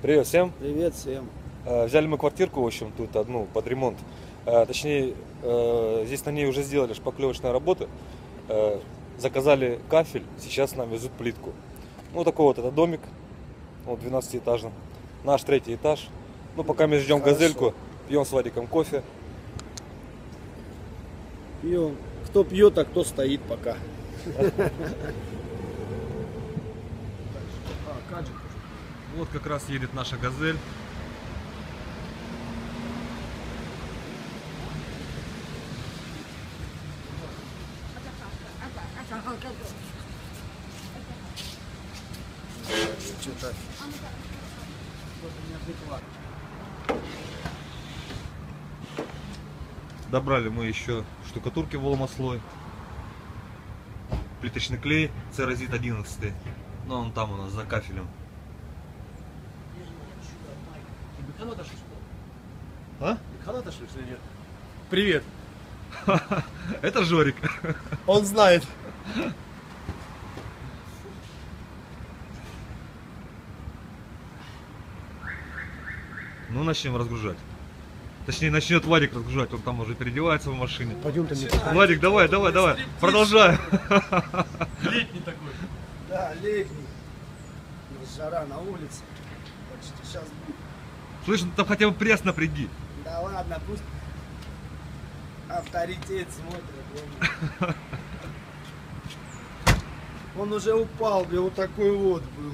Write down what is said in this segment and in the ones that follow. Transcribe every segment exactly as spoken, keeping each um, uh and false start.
Привет всем. Привет всем. Взяли мы квартирку, в общем, тут одну под ремонт. Точнее, здесь на ней уже сделали шпаклевочные работы. Заказали кафель, сейчас нам везут плитку. Ну, такой вот это домик, вот двенадцатиэтажный. Наш третий этаж. Ну, пока мы ждем Хорошо. газельку, пьем с Вадиком кофе. Пьем. Кто пьет, а кто стоит пока. Вот как раз едет наша газель. Что-то Добрали мы еще штукатурки волмослой, плиточный клей Церозит одиннадцать. Ну, он там у нас за кафелем. А? Привет. Это Жорик. Он знает. Ну, начнем разгружать. Точнее, начнет Вадик разгружать, он там уже переодевается в машине. Пойдем ты мне. Вадик, давай, давай, давай, продолжай. Летний такой. Да, летний. Жара на улице. Почти сейчас будет. Слышь, ну там хотя бы пресс напряги. Да ладно, пусть авторитет смотрит. Он, он уже упал, где вот такой вот был.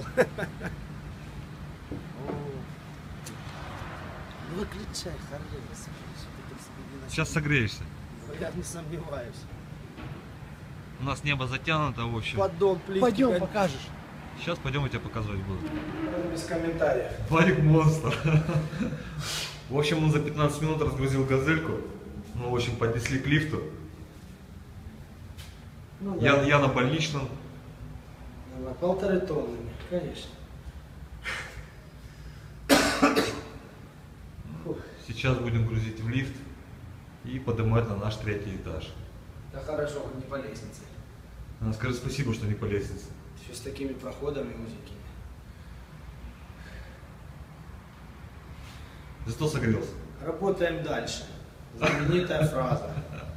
Выключай, Харлейс. Сейчас согреешься. Я не сомневаюсь. У нас небо затянуто, в общем. Поддон плитки. Пойдем, покажешь. Сейчас пойдем, я тебе показывать буду. Без комментариев. Вадик монстр. В общем, он за пятнадцать минут разгрузил газельку. Ну, в общем, поднесли к лифту. Ну, я, да. я на больничном. На полторы тонны, конечно. Сейчас будем грузить в лифт и поднимать на наш третий этаж. Да хорошо, хоть не по лестнице. А, скажи спасибо, что не по лестнице. Еще с такими проходами узенькими. Зато согрелся. Работаем дальше. Знаменитая фраза.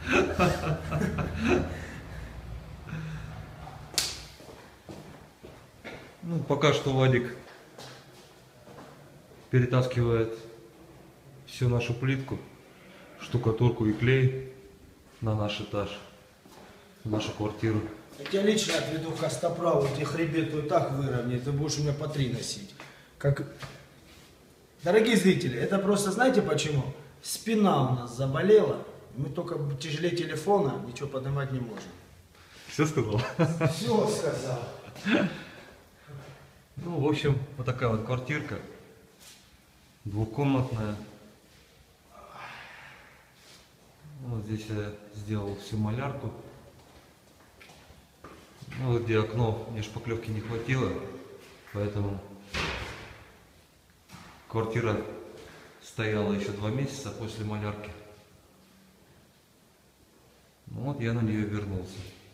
Ну, пока что Вадик перетаскивает всю нашу плитку, штукатурку и клей на наш этаж, в нашу квартиру. Я тебя лично отведу к костоправу, тебе хребет вот так выровняет, ты будешь у меня по три носить. Как... Дорогие зрители, это просто знаете почему? Спина у нас заболела, мы только тяжелее телефона, ничего поднимать не можем. Все сказал? Все сказал. Ну, в общем, вот такая вот квартирка, двухкомнатная. Вот здесь я сделал всю малярку. Ну, вот где окно, мне шпаклевки не хватило, поэтому квартира стояла еще два месяца после малярки. Ну, вот я на нее вернулся.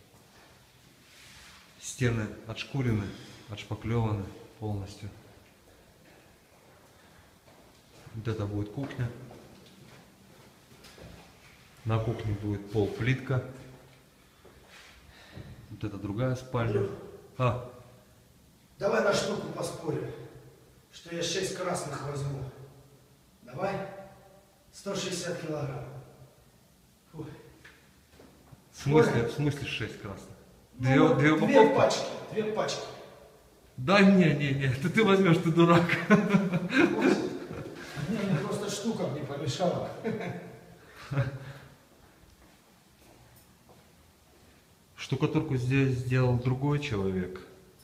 Стены отшкурены, отшпаклеваны полностью. Вот это будет кухня. На кухне будет пол плитка. Вот это другая спальня. А. Давай на штуку поспорим, что я шесть красных возьму. Давай? сто шестьдесят килограмм. Фу. В смысле, в смысле шесть красных? Две, Ну, две две упаковки? пачки, две пачки. Да не, не, не, ты, ты возьмешь, ты дурак. Мне, мне просто штука не помешала. Штукатурку здесь сделал другой человек.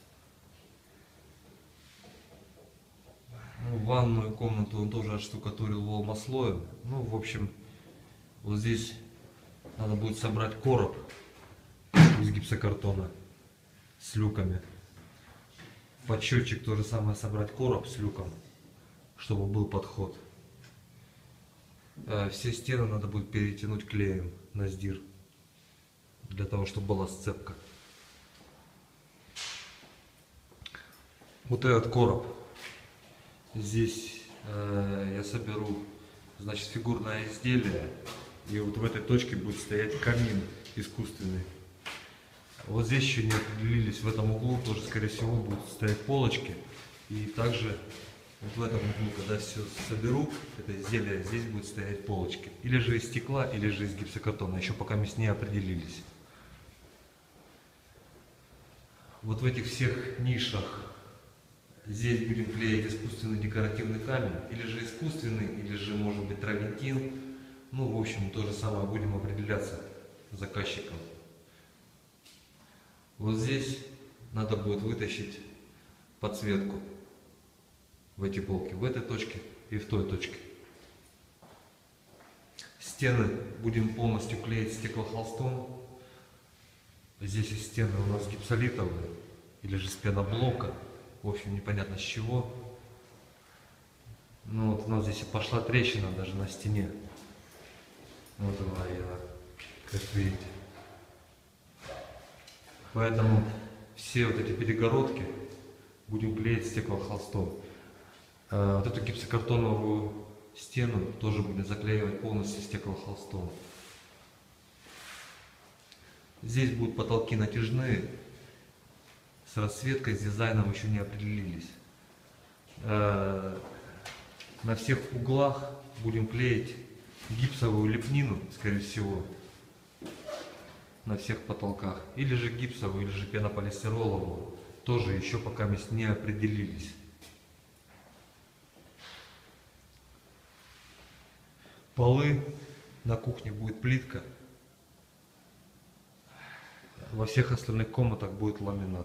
Ну, ванную комнату он тоже отштукатурил волмослоем. Ну, в общем, вот здесь надо будет собрать короб из гипсокартона с люками. Под счетчик то же самое собрать короб с люком, чтобы был подход. Все стены надо будет перетянуть клеем на сдир, для того, чтобы была сцепка. Вот этот короб Здесь э, я соберу, значит, фигурное изделие, и вот в этой точке будет стоять камин искусственный. Вот здесь еще не определились, в этом углу тоже, скорее всего, будут стоять полочки. И также вот в этом углу, когда все соберу, это изделие, здесь будут стоять полочки. Или же из стекла, или же из гипсокартона, еще пока мы с ней определились. Вот в этих всех нишах здесь будем клеить искусственный декоративный камень, или же искусственный, или же, может быть, травентин. Ну, в общем, то же самое будем определяться с заказчиком. Вот здесь надо будет вытащить подсветку в эти полки, в этой точке и в той точке. Стены будем полностью клеить стеклохолстом. Здесь и стены у нас гипсолитовые, или же с пеноблока. В общем, непонятно с чего. Ну вот у нас здесь и пошла трещина даже на стене. Вот она, я, как видите. Поэтому все вот эти перегородки будем клеить стеклохолстом. Вот эту гипсокартоновую стену тоже будем заклеивать полностью стеклохолстом. Здесь будут потолки натяжные. С расцветкой, с дизайном еще не определились. На всех углах будем клеить гипсовую лепнину, скорее всего, на всех потолках. Или же гипсовую, или же пенополистироловую. Тоже еще пока мы не определились. Полы на кухне будет плитка. Во всех остальных комнатах будет ламинат.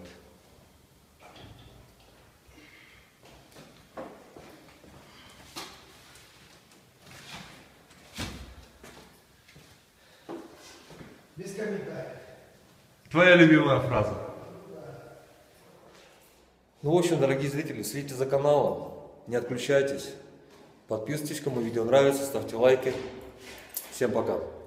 Без комментариев. Твоя любимая фраза. Ну, в общем, дорогие зрители, следите за каналом, не отключайтесь. Подписывайтесь, кому видео нравится, ставьте лайки. Всем пока.